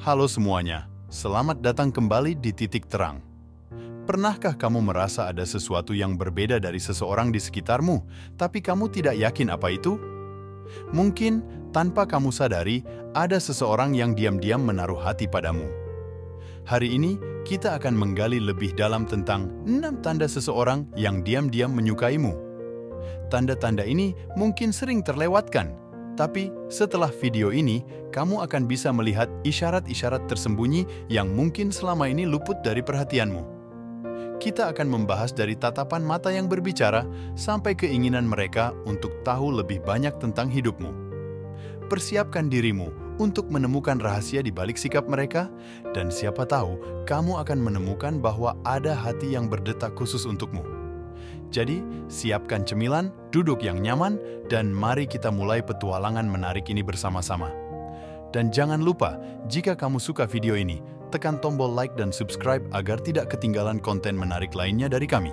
Halo semuanya, selamat datang kembali di Titik Terang. Pernahkah kamu merasa ada sesuatu yang berbeda dari seseorang di sekitarmu, tapi kamu tidak yakin apa itu? Mungkin tanpa kamu sadari, ada seseorang yang diam-diam menaruh hati padamu. Hari ini, kita akan menggali lebih dalam tentang 6 tanda seseorang yang diam-diam menyukaimu. Tanda-tanda ini mungkin sering terlewatkan, tapi setelah video ini, kamu akan bisa melihat isyarat-isyarat tersembunyi yang mungkin selama ini luput dari perhatianmu. Kita akan membahas dari tatapan mata yang berbicara sampai keinginan mereka untuk tahu lebih banyak tentang hidupmu. Persiapkan dirimu untuk menemukan rahasia di balik sikap mereka, dan siapa tahu kamu akan menemukan bahwa ada hati yang berdetak khusus untukmu. Jadi, siapkan cemilan, duduk yang nyaman, dan mari kita mulai petualangan menarik ini bersama-sama. Dan jangan lupa, jika kamu suka video ini, tekan tombol like dan subscribe agar tidak ketinggalan konten menarik lainnya dari kami.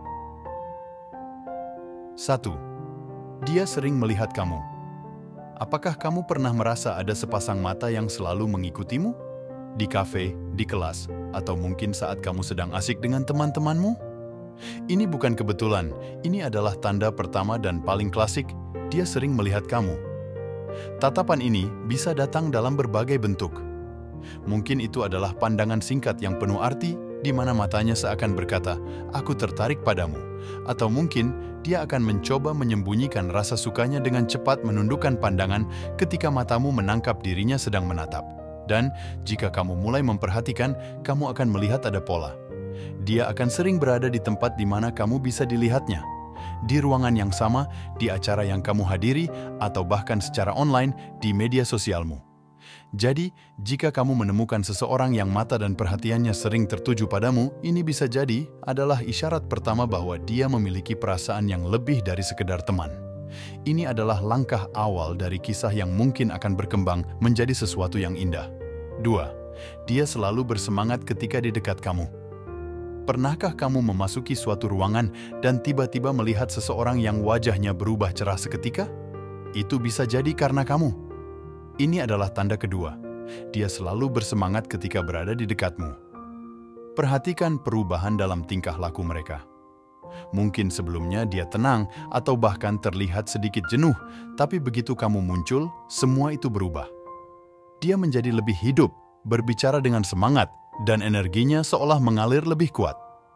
1. Dia sering melihat kamu. Apakah kamu pernah merasa ada sepasang mata yang selalu mengikutimu? Di kafe, di kelas, atau mungkin saat kamu sedang asik dengan teman-temanmu? Ini bukan kebetulan, ini adalah tanda pertama dan paling klasik, dia sering melihat kamu. Tatapan ini bisa datang dalam berbagai bentuk. Mungkin itu adalah pandangan singkat yang penuh arti, di mana matanya seakan berkata, "Aku tertarik padamu." Atau mungkin dia akan mencoba menyembunyikan rasa sukanya dengan cepat menundukkan pandangan ketika matamu menangkap dirinya sedang menatap. Dan jika kamu mulai memperhatikan, kamu akan melihat ada pola. Dia akan sering berada di tempat di mana kamu bisa dilihatnya, di ruangan yang sama, di acara yang kamu hadiri, atau bahkan secara online di media sosialmu. Jadi, jika kamu menemukan seseorang yang mata dan perhatiannya sering tertuju padamu, ini bisa jadi adalah isyarat pertama bahwa dia memiliki perasaan yang lebih dari sekedar teman. Ini adalah langkah awal dari kisah yang mungkin akan berkembang menjadi sesuatu yang indah. 2. Dia selalu bersemangat ketika di dekat kamu. Pernahkah kamu memasuki suatu ruangan dan tiba-tiba melihat seseorang yang wajahnya berubah cerah seketika? Itu bisa jadi karena kamu. Ini adalah tanda kedua. Dia selalu bersemangat ketika berada di dekatmu. Perhatikan perubahan dalam tingkah laku mereka. Mungkin sebelumnya dia tenang atau bahkan terlihat sedikit jenuh, tapi begitu kamu muncul, semua itu berubah. Dia menjadi lebih hidup, berbicara dengan semangat, dan energinya seolah mengalir lebih kuat.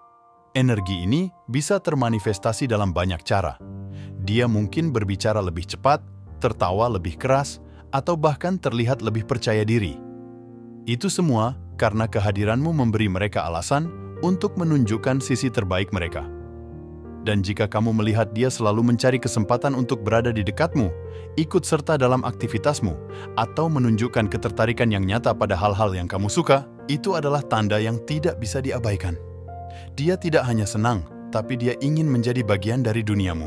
Energi ini bisa termanifestasi dalam banyak cara. Dia mungkin berbicara lebih cepat, tertawa lebih keras, atau bahkan terlihat lebih percaya diri. Itu semua karena kehadiranmu memberi mereka alasan untuk menunjukkan sisi terbaik mereka. Dan jika kamu melihat dia selalu mencari kesempatan untuk berada di dekatmu, ikut serta dalam aktivitasmu, atau menunjukkan ketertarikan yang nyata pada hal-hal yang kamu suka, itu adalah tanda yang tidak bisa diabaikan. Dia tidak hanya senang, tapi dia ingin menjadi bagian dari duniamu.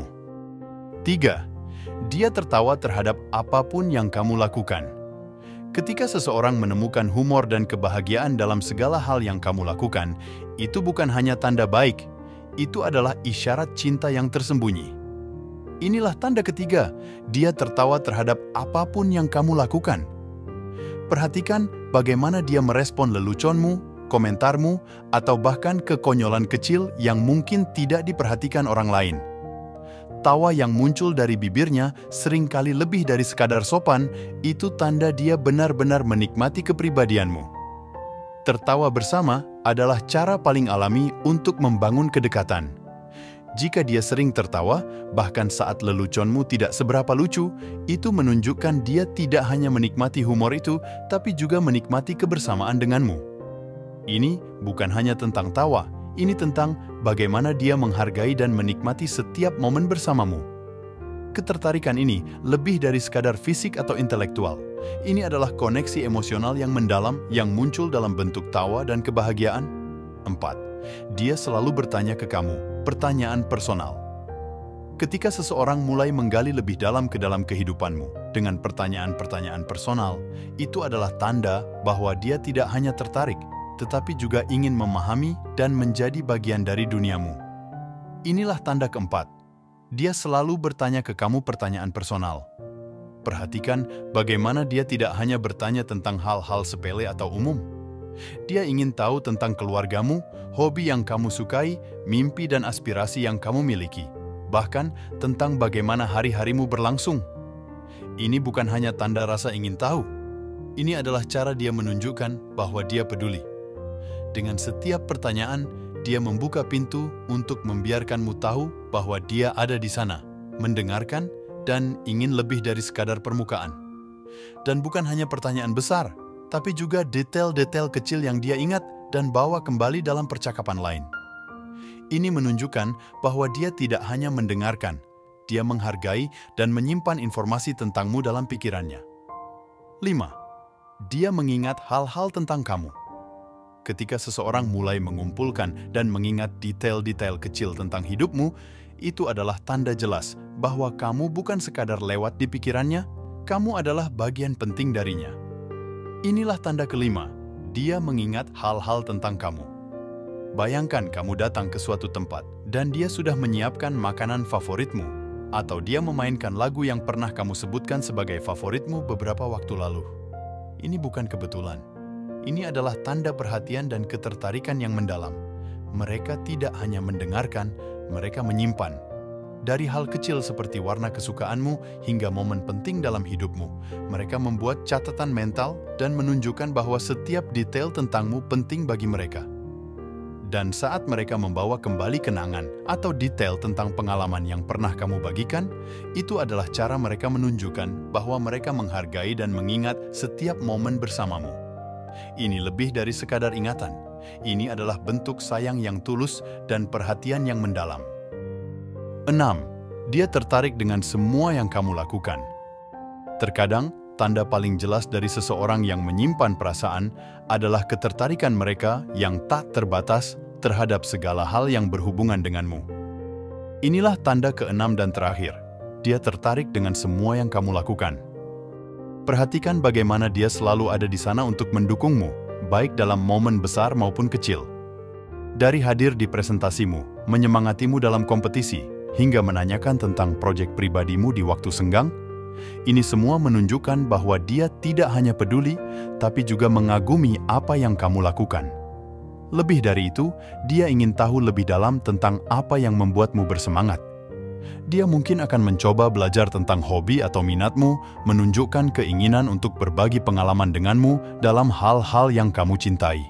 3. Dia tertawa terhadap apapun yang kamu lakukan. Ketika seseorang menemukan humor dan kebahagiaan dalam segala hal yang kamu lakukan, itu bukan hanya tanda baik, itu adalah isyarat cinta yang tersembunyi. Inilah tanda ketiga, dia tertawa terhadap apapun yang kamu lakukan. Perhatikan bagaimana dia merespon leluconmu, komentarmu, atau bahkan kekonyolan kecil yang mungkin tidak diperhatikan orang lain. Tawa yang muncul dari bibirnya seringkali lebih dari sekadar sopan, itu tanda dia benar-benar menikmati kepribadianmu. Tertawa bersama adalah cara paling alami untuk membangun kedekatan. Jika dia sering tertawa, bahkan saat leluconmu tidak seberapa lucu, itu menunjukkan dia tidak hanya menikmati humor itu, tapi juga menikmati kebersamaan denganmu. Ini bukan hanya tentang tawa, ini tentang bagaimana dia menghargai dan menikmati setiap momen bersamamu. Ketertarikan ini lebih dari sekadar fisik atau intelektual. Ini adalah koneksi emosional yang mendalam yang muncul dalam bentuk tawa dan kebahagiaan. 4. Dia selalu bertanya ke kamu, pertanyaan personal. Ketika seseorang mulai menggali lebih dalam ke dalam kehidupanmu dengan pertanyaan-pertanyaan personal, itu adalah tanda bahwa dia tidak hanya tertarik, tetapi juga ingin memahami dan menjadi bagian dari duniamu. Inilah tanda keempat. Dia selalu bertanya ke kamu pertanyaan personal. Perhatikan bagaimana dia tidak hanya bertanya tentang hal-hal sepele atau umum. Dia ingin tahu tentang keluargamu, hobi yang kamu sukai, mimpi dan aspirasi yang kamu miliki, bahkan tentang bagaimana hari-harimu berlangsung. Ini bukan hanya tanda rasa ingin tahu. Ini adalah cara dia menunjukkan bahwa dia peduli. Dengan setiap pertanyaan, dia membuka pintu untuk membiarkanmu tahu bahwa dia ada di sana, mendengarkan, dan ingin lebih dari sekadar permukaan. Dan bukan hanya pertanyaan besar, tapi juga detail-detail kecil yang dia ingat dan bawa kembali dalam percakapan lain. Ini menunjukkan bahwa dia tidak hanya mendengarkan, dia menghargai dan menyimpan informasi tentangmu dalam pikirannya. 5. Dia mengingat hal-hal tentang kamu. Ketika seseorang mulai mengumpulkan dan mengingat detail-detail kecil tentang hidupmu, itu adalah tanda jelas bahwa kamu bukan sekadar lewat di pikirannya, kamu adalah bagian penting darinya. Inilah tanda kelima, dia mengingat hal-hal tentang kamu. Bayangkan kamu datang ke suatu tempat dan dia sudah menyiapkan makanan favoritmu, atau dia memainkan lagu yang pernah kamu sebutkan sebagai favoritmu beberapa waktu lalu. Ini bukan kebetulan. Ini adalah tanda perhatian dan ketertarikan yang mendalam. Mereka tidak hanya mendengarkan, mereka menyimpan. Dari hal kecil seperti warna kesukaanmu hingga momen penting dalam hidupmu, mereka membuat catatan mental dan menunjukkan bahwa setiap detail tentangmu penting bagi mereka. Dan saat mereka membawa kembali kenangan atau detail tentang pengalaman yang pernah kamu bagikan, itu adalah cara mereka menunjukkan bahwa mereka menghargai dan mengingat setiap momen bersamamu. Ini lebih dari sekadar ingatan. Ini adalah bentuk sayang yang tulus dan perhatian yang mendalam. 6. Dia tertarik dengan semua yang kamu lakukan. Terkadang, tanda paling jelas dari seseorang yang menyimpan perasaan adalah ketertarikan mereka yang tak terbatas terhadap segala hal yang berhubungan denganmu. Inilah tanda ke-6 dan terakhir. Dia tertarik dengan semua yang kamu lakukan. Perhatikan bagaimana dia selalu ada di sana untuk mendukungmu, baik dalam momen besar maupun kecil. Dari hadir di presentasimu, menyemangatimu dalam kompetisi, hingga menanyakan tentang proyek pribadimu di waktu senggang, ini semua menunjukkan bahwa dia tidak hanya peduli, tapi juga mengagumi apa yang kamu lakukan. Lebih dari itu, dia ingin tahu lebih dalam tentang apa yang membuatmu bersemangat. Dia mungkin akan mencoba belajar tentang hobi atau minatmu, menunjukkan keinginan untuk berbagi pengalaman denganmu dalam hal-hal yang kamu cintai.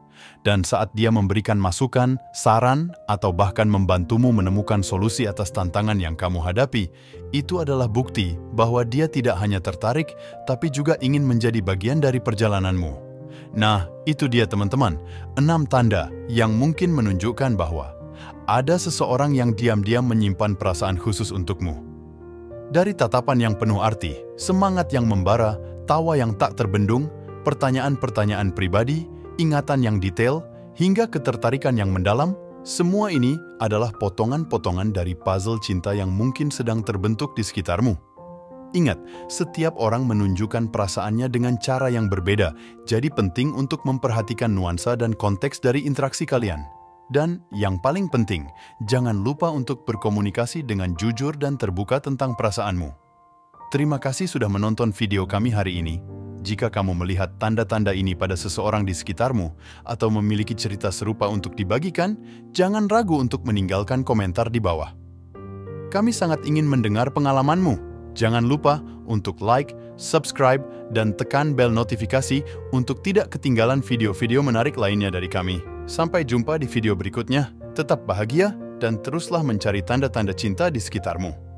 Dan saat dia memberikan masukan, saran, atau bahkan membantumu menemukan solusi atas tantangan yang kamu hadapi, itu adalah bukti bahwa dia tidak hanya tertarik, tapi juga ingin menjadi bagian dari perjalananmu. Nah, itu dia teman-teman, 6 tanda yang mungkin menunjukkan bahwa ada seseorang yang diam-diam menyimpan perasaan khusus untukmu. Dari tatapan yang penuh arti, semangat yang membara, tawa yang tak terbendung, pertanyaan-pertanyaan pribadi, ingatan yang detail, hingga ketertarikan yang mendalam, semua ini adalah potongan-potongan dari puzzle cinta yang mungkin sedang terbentuk di sekitarmu. Ingat, setiap orang menunjukkan perasaannya dengan cara yang berbeda, jadi penting untuk memperhatikan nuansa dan konteks dari interaksi kalian. Dan yang paling penting, jangan lupa untuk berkomunikasi dengan jujur dan terbuka tentang perasaanmu. Terima kasih sudah menonton video kami hari ini. Jika kamu melihat tanda-tanda ini pada seseorang di sekitarmu atau memiliki cerita serupa untuk dibagikan, jangan ragu untuk meninggalkan komentar di bawah. Kami sangat ingin mendengar pengalamanmu. Jangan lupa untuk like, subscribe, dan tekan bel notifikasi untuk tidak ketinggalan video-video menarik lainnya dari kami. Sampai jumpa di video berikutnya. Tetap bahagia dan teruslah mencari tanda-tanda cinta di sekitarmu.